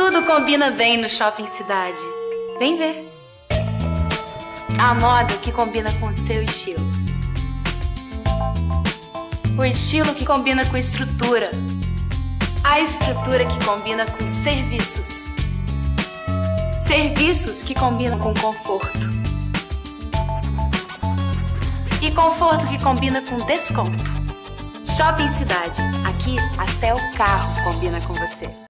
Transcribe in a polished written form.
Tudo combina bem no Shopping Cidade. Vem ver. A moda que combina com o seu estilo. O estilo que combina com estrutura. A estrutura que combina com serviços. Serviços que combinam com conforto. E conforto que combina com desconto. Shopping Cidade. Aqui até o carro combina com você.